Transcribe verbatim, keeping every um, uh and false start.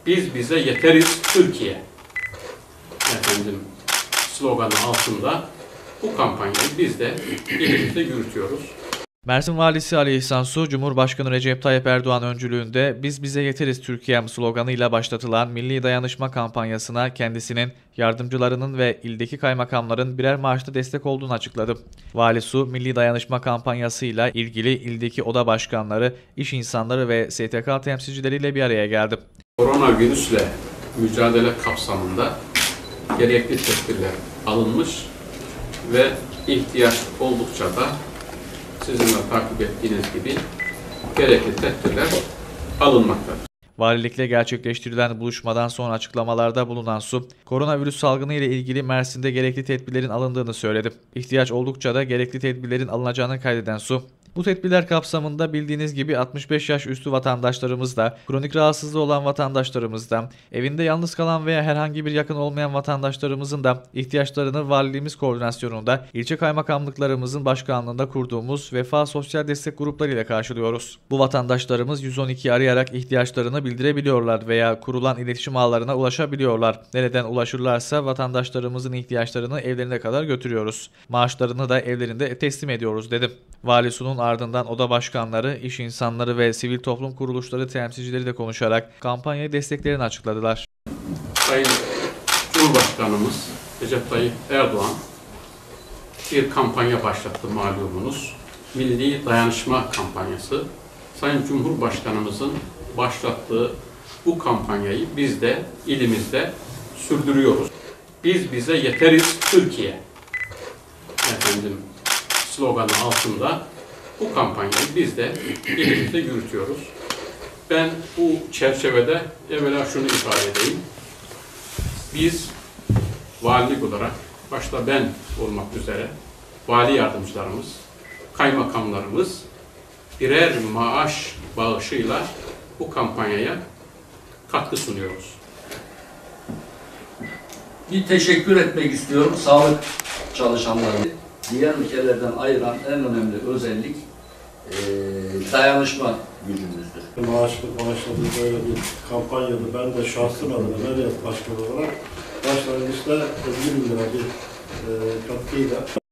Biz bize yeteriz Türkiye efendim sloganı altında bu kampanyayı biz de elimizde yürütüyoruz. Mersin Valisi Ali İhsan Su, Cumhurbaşkanı Recep Tayyip Erdoğan öncülüğünde "Biz bize yeteriz Türkiye'm" sloganıyla başlatılan Milli Dayanışma kampanyasına kendisinin, yardımcılarının ve ildeki kaymakamların birer maaşlı destek olduğunu açıkladı. Vali Su, Milli Dayanışma kampanyasıyla ilgili ildeki oda başkanları, iş insanları ve S T K temsilcileriyle bir araya geldi. Koronavirüsle mücadele kapsamında gerekli tedbirler alınmış ve ihtiyaç oldukça da sizin de takip ettiğiniz gibi gerekli tedbirler alınmaktadır. Valilikle gerçekleştirilen buluşmadan sonra açıklamalarda bulunan Su, koronavirüs salgını ile ilgili Mersin'de gerekli tedbirlerin alındığını söyledi. İhtiyaç oldukça da gerekli tedbirlerin alınacağını kaydeden Su, bu tedbirler kapsamında bildiğiniz gibi altmış beş yaş üstü vatandaşlarımız da, kronik rahatsızlığı olan vatandaşlarımız da, evinde yalnız kalan veya herhangi bir yakın olmayan vatandaşlarımızın da ihtiyaçlarını valiliğimiz koordinasyonunda ilçe kaymakamlıklarımızın başkanlığında kurduğumuz Vefa Sosyal Destek Grupları ile karşılıyoruz. Bu vatandaşlarımız yüz on ikiyi arayarak ihtiyaçlarını bildirebiliyorlar veya kurulan iletişim ağlarına ulaşabiliyorlar. Nereden ulaşırlarsa vatandaşlarımızın ihtiyaçlarını evlerine kadar götürüyoruz. Maaşlarını da evlerinde teslim ediyoruz dedim. Vali Su'nun ardından oda başkanları, iş insanları ve sivil toplum kuruluşları temsilcileri de konuşarak kampanyayı desteklerini açıkladılar. Sayın Cumhurbaşkanımız Recep Tayyip Erdoğan bir kampanya başlattı malumunuz. Milli Dayanışma kampanyası. Sayın Cumhurbaşkanımızın başlattığı bu kampanyayı biz de ilimizde sürdürüyoruz. Biz bize yeteriz Türkiye efendim sloganı altında bu kampanyayı biz de elimizde yürütüyoruz. Ben bu çerçevede evvela şunu ifade edeyim. Biz valilik olarak, başta ben olmak üzere, vali yardımcılarımız, kaymakamlarımız birer maaş bağışıyla bu kampanyaya katkı sunuyoruz. Bir teşekkür etmek istiyorum sağlık çalışanlarına. Diğer ülkelerden ayıran en önemli özellik e, dayanışma gücümüzdür. Maaşlı maaşladığı böyle bir kampanyada ben de şahsım adına Medyat Başkanı olarak başlangıçta yirmi lira bir e, katkıyla